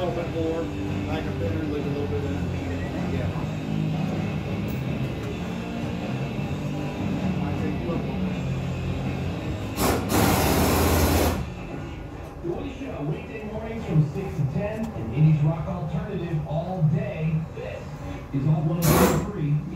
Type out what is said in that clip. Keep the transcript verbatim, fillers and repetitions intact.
little bit more. Back up there and leave a little bit in it. Yeah. Might take you up on The Woody Show, weekday mornings from six to ten, and eighties rock alternative all day. This is all one oh three.